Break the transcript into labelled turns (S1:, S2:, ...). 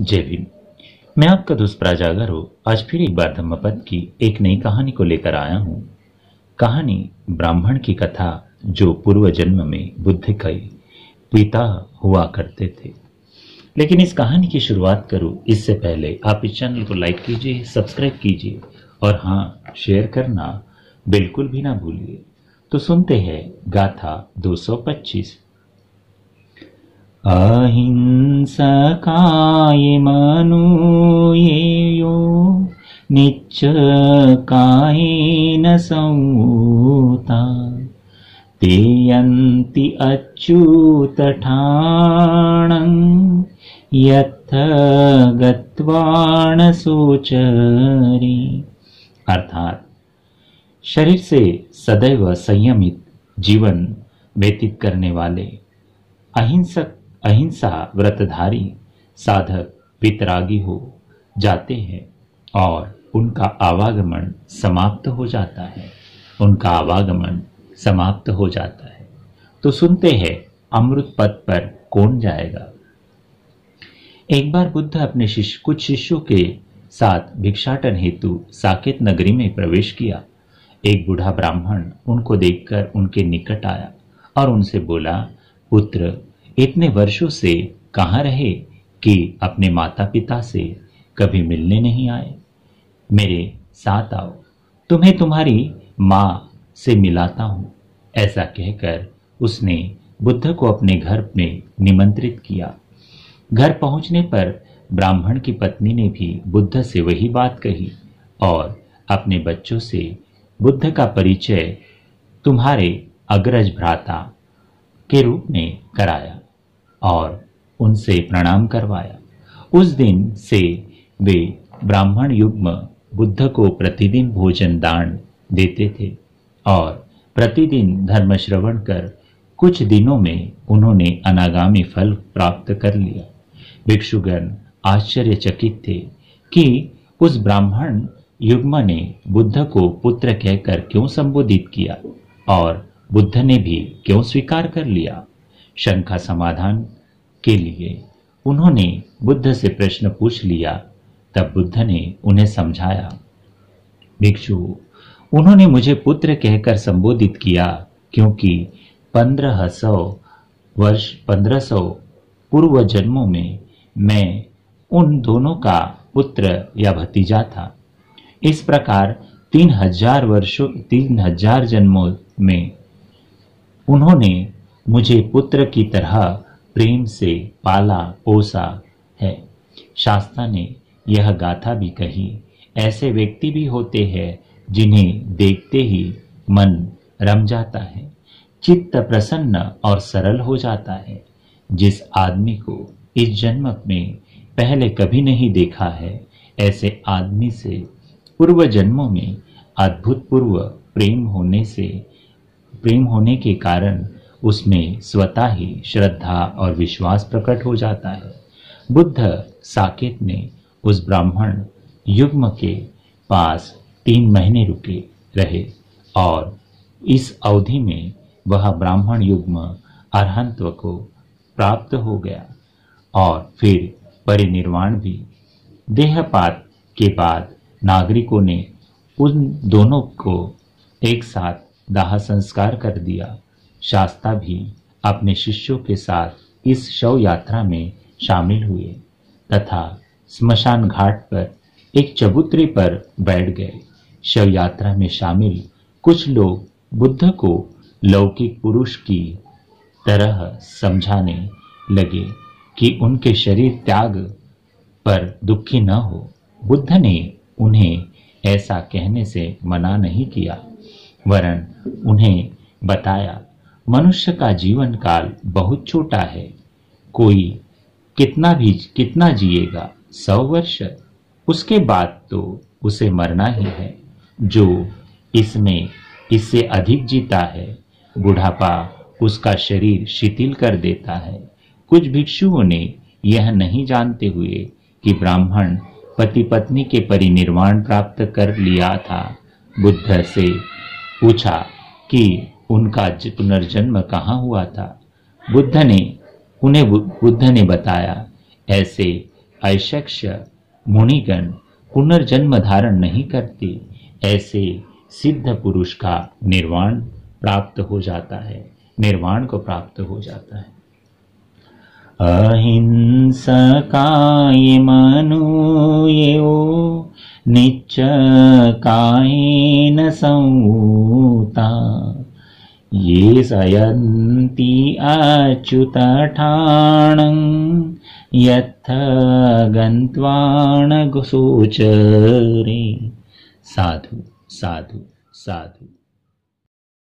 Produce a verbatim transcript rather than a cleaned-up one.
S1: जय भीम। मैं आपका दोस्त प्राजागर हूँ। आज फिर एक बार धम्मपद की एक नई कहानी को लेकर आया हूँ। कहानी ब्राह्मण की कथा जो पूर्व जन्म में बुद्ध के पिता हुआ करते थे। लेकिन इस कहानी की शुरुआत करूँ इससे पहले आप इस चैनल को लाइक कीजिए, सब्सक्राइब कीजिए और हाँ, शेयर करना बिल्कुल भी ना भूलिए। तो सुनते हैं गाथा दो सौ पच्चीस। अहिंसकाय मनुयेयो निच्चकायेन संयुता ते यन्ति अच्युतठाणं यत्थ गत्वा न शोचरि। अर्थात शरीर से सदैव संयमित जीवन व्यतीत करने वाले अहिंसक अहिंसा व्रतधारी साधक वितरागी हो जाते हैं और उनका आवागमन समाप्त हो जाता है उनका आवागमन समाप्त हो जाता है। तो सुनते हैं अमृत पथ पर कौन जाएगा। एक बार बुद्ध अपने शिष्य कुछ शिष्यों के साथ भिक्षाटन हेतु साकेत नगरी में प्रवेश किया। एक बूढ़ा ब्राह्मण उनको देखकर उनके निकट आया और उनसे बोला, पुत्र, इतने वर्षों से कहाँ रहे कि अपने माता पिता से कभी मिलने नहीं आए। मेरे साथ आओ, तुम्हें तुम्हारी माँ से मिलाता हूँ। ऐसा कहकर उसने बुद्ध को अपने घर में निमंत्रित किया। घर पहुंचने पर ब्राह्मण की पत्नी ने भी बुद्ध से वही बात कही और अपने बच्चों से बुद्ध का परिचय तुम्हारे अग्रज भ्राता के रूप में कराया और उनसे प्रणाम करवाया। उस दिन से वे ब्राह्मण युग्म बुद्ध को प्रतिदिन भोजन दान देते थे और प्रतिदिन धर्म श्रवण कर कुछ दिनों में उन्होंने अनागामी फल प्राप्त कर लिया। भिक्षुगण आश्चर्यचकित थे कि उस ब्राह्मण युग्म ने बुद्ध को पुत्र कहकर क्यों संबोधित किया और बुद्ध ने भी क्यों स्वीकार कर लिया। शंका समाधान के लिए उन्होंने बुद्ध से प्रश्न पूछ लिया। तब बुद्ध ने उन्हें समझाया, भिक्षु, उन्होंने मुझे पुत्र कहकर संबोधित किया क्योंकि पंद्रह सौ वर्ष पंद्रह सौ पूर्व जन्मों में मैं उन दोनों का पुत्र या भतीजा था। इस प्रकार तीन हजार वर्षों तीन हजार जन्मों में उन्होंने मुझे पुत्र की तरह प्रेम से पाला पोसा है। शास्त्र ने यह गाथा भी कही, ऐसे व्यक्ति भी होते हैं जिन्हें देखते ही मन रम जाता है, चित्त प्रसन्न और सरल हो जाता है। जिस आदमी को इस जन्म में पहले कभी नहीं देखा है, ऐसे आदमी से पूर्व जन्मों में अद्भुतपूर्व प्रेम होने से प्रेम होने के कारण उसमें स्वतः ही श्रद्धा और विश्वास प्रकट हो जाता है। बुद्ध साकेत ने उस ब्राह्मण युग्म के पास तीन महीने रुके रहे और इस अवधि में वह ब्राह्मण युग्म अरहंत्व को प्राप्त हो गया और फिर परिनिर्वाण भी। देहपात के बाद नागरिकों ने उन दोनों को एक साथ दाह संस्कार कर दिया। शास्ता भी अपने शिष्यों के साथ इस शव यात्रा में शामिल हुए तथा स्मशान घाट पर एक चबूतरे पर बैठ गए। शव यात्रा में शामिल कुछ लोग बुद्ध को लौकिक पुरुष की तरह समझाने लगे कि उनके शरीर त्याग पर दुखी न हो। बुद्ध ने उन्हें ऐसा कहने से मना नहीं किया, वरन उन्हें बताया, मनुष्य का जीवन काल बहुत छोटा है। कोई कितना भी कितना जिएगा, सौ वर्ष, उसके बाद तो उसे मरना ही है। जो इसमें इससे अधिक जीता है, बुढ़ापा उसका शरीर शिथिल कर देता है। कुछ भिक्षुओं ने यह नहीं जानते हुए कि ब्राह्मण पति पत्नी के परिनिर्वाण प्राप्त कर लिया था, बुद्ध से पूछा कि उनका पुनर्जन्म कहाँ हुआ था। बुद्ध ने उन्हें बुद्ध ने बताया, ऐसे अयशक्ष्य मुनिगण पुनर्जन्म धारण नहीं करते, ऐसे सिद्ध पुरुष का निर्वाण प्राप्त हो जाता है, निर्वाण को प्राप्त हो जाता है। अहिंसकाय मनुयो निच्चकायेन संयुता ये सयन्ति अच्युतठाणं यत्थ गन्त्वाण गोचरे। साधु साधु साधु।